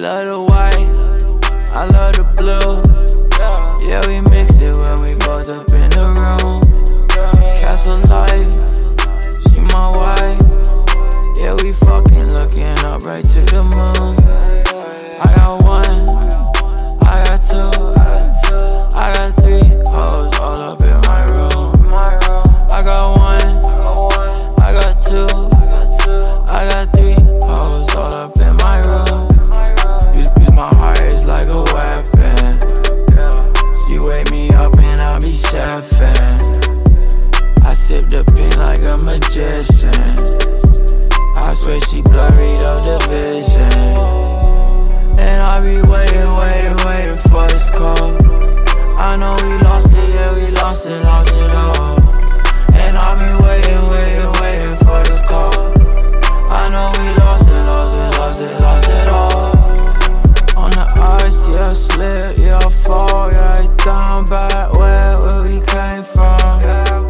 love the white, I love the blue. Yeah, we mix it when we both up in the room. Castle life, she my wife. Yeah, we fucking looking up right to the moon. I got one, I got two, I got three hoes all up in my room. I got one, I got two, I got three hoes all up in my room. Use my heart, it's like a weapon. She wake me up and I be chefing. I sip the pin like a magician. I swear she blurred up the vision. And I be waiting for this call. I know we lost it, yeah, we lost it all. And I be waiting for this call. I know we lost it all. On the ice, yeah, I slip, yeah, I fall, yeah, I down back where we came from.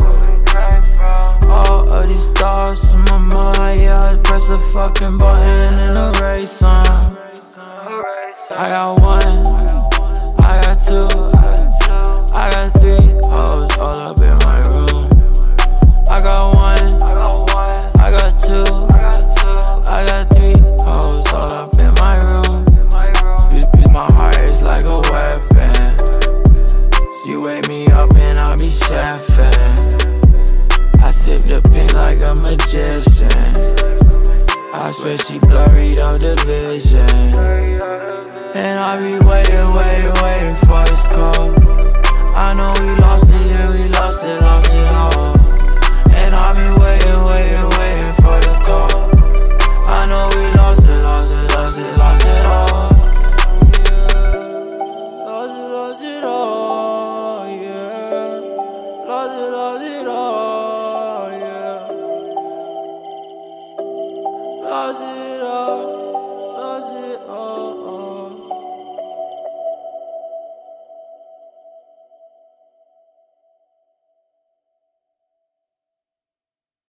All of these thoughts in my mind, yeah, I press the fucking button and erase them. I got one.